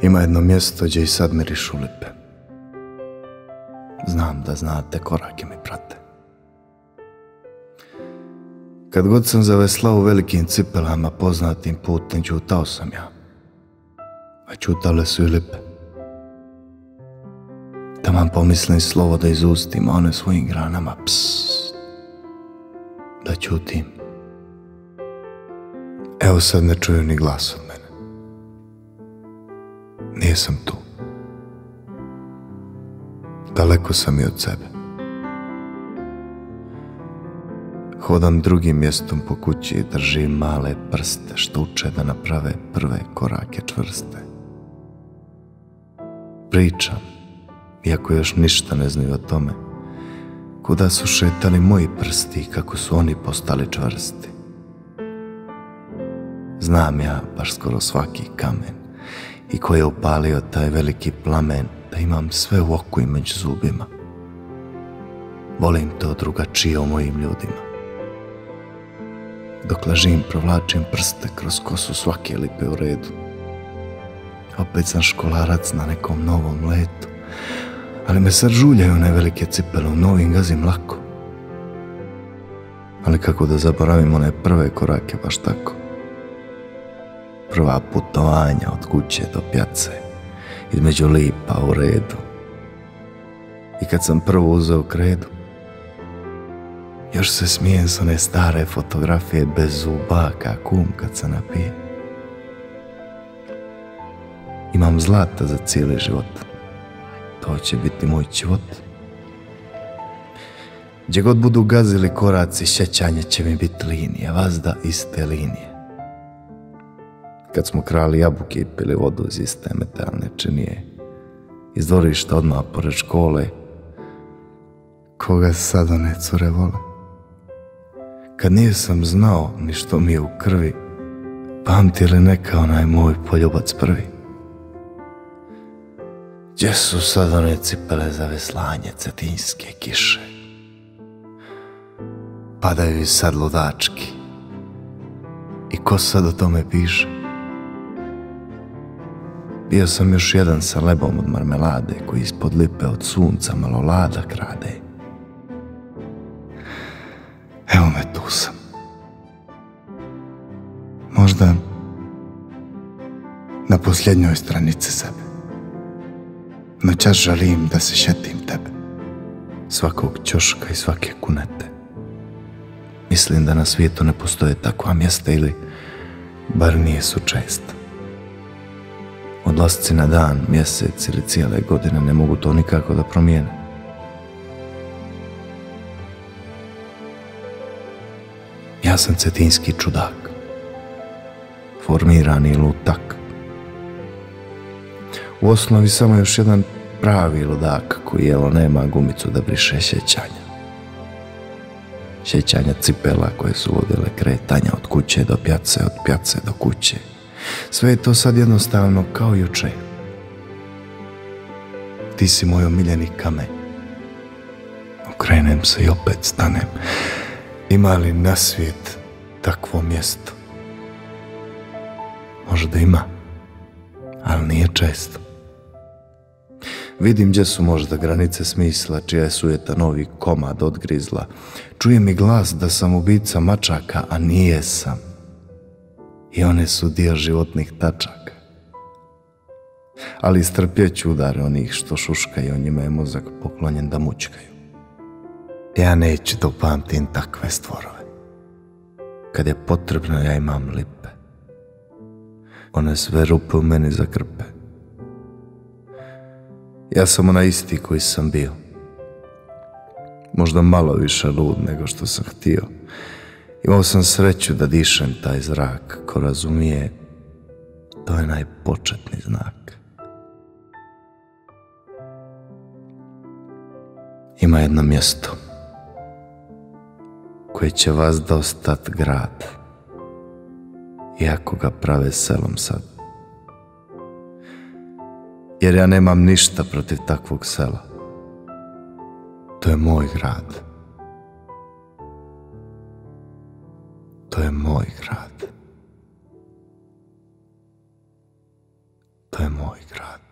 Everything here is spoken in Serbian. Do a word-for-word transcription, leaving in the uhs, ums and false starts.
Ima jedno mjesto gdje i sad mirišu lipe. Znam da znate, korake mi prate. Kad god sam zaveslao u velikim cipelama poznatim putem, čutao sam ja. A čutale su i lipe. Taman pomislim slovo da izustim, a one svojim granama psst, da čutim. Evo sad ne čuju ni glas od mene. Nisam tu. Daleko sam i od sebe. Hodam drugim mjestom po kući i držim male prste što uče da naprave prve korake čvrste. Pričam, iako još ništa ne znaju o tome, kuda su šetali moji prsti i kako su oni postali čvrsti. Znam ja baš skoro svaki kamen i ko je upalio taj veliki plamen, da imam sve u oku i među zubima. Volim to drugačije u mojim ljudima. Dok ležim, provlačim prste kroz kosu svake lipe u redu. Opet sam školarac na nekom novom letu, ali me sad žuljaju one velike cipele, u novim gazim lako. Ali kako da zaboravim one prve korake baš tako. Prva putovanja od kuće do pjace, između lipa u redu. I kad sam prvo uzeo kredu, još se smijem s one stare fotografije bez zuba, ka kum kad se napije. Imam zlata za cijeli život. To će biti moj život. Gdje god budu gazili koraci, sjećanje će mi biti linija, vazda iste linije. Kad smo krali jabuke i pili vodu iz iste metalne činije, iz dvorišta odmah pored škole, koga sad one cure vole. Kad nisam znao ni što mi je u krvi, pamti li neka onaj moj poljubac prvi? Gdje su sad one cipele za veslanje cetinske kiše? Padaju i sad ludački. I ko sad o tome piše? Bio sam još jedan sa lebom od marmelade, koji ispod lipe od sunca malo lada krade. Evo me, tu sam. Možda na posljednjoj stranici sebe. Noćas želim da se šetim tebe, svakog ćoška i svake kunete. Mislim da na svijetu ne postoje takva mjesta, ili bar nije su česta. Odlasci na dan, mjesec ili cijele godine ne mogu to nikako da promijene. Ja sam cetinski čudak, formirani lutak. U osnovi samo još jedan pravi ludak koji evo nema gumicu da briše sjećanja. Sjećanja cipela koje su vodile kretanja od kuće do pjace, od pjace do kuće. Sve je to sad jednostavno kao juče. Ti si moj omiljeni kamen. Okrenem se i opet stanem. Ima li na svijet takvo mjesto? Možda ima, ali nije često. Vidim gdje su možda granice smisla, čija je sujeta novi komad odgrizla. Čujem i glas da sam ubica mačaka, a nije sam. I one su dio životnih tačaka. Ali istrpjeću udare onih što šuškaju, njima je mozak poklonjen da mućkaju. Ja neću da upamtim takve stvorove. Kad je potrebno, ja imam lipe. One sve rupe u meni zakrpe. Ja sam onaj isti koji sam bio. Možda malo više lud nego što sam htio. Imao sam sreću da dišem taj zrak. Ko razumije, to je najpočetni znak. Ima jedno mjesto koje će vas da ostat grad, iako ga prave selom sad. Jer ja nemam ništa protiv takvog sela. To je moj grad. To je moj grad. To je moj. moj grad.